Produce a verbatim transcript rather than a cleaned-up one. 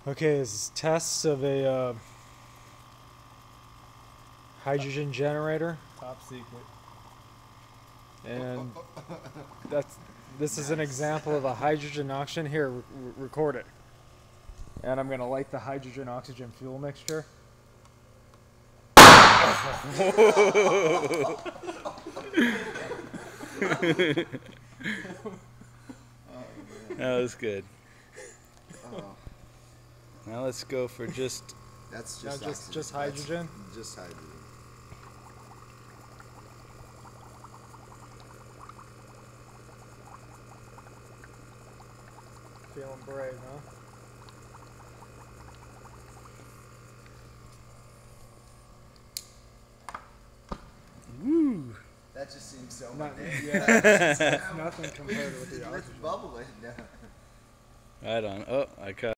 Okay, this is tests of a uh, hydrogen generator, Top secret. and that's this is an example of a hydrogen oxygen. Here, re record it. And I'm gonna light the hydrogen oxygen fuel mixture. That was good. Oh. Now let's go for just. That's No, just just oxygen. just hydrogen. That's just hydrogen. Feeling brave, huh? Woo! That just seems so Not, mundane. yeah, it's, it's nothing compared with the It's oxygen. bubbling. Right on. Oh, I cut.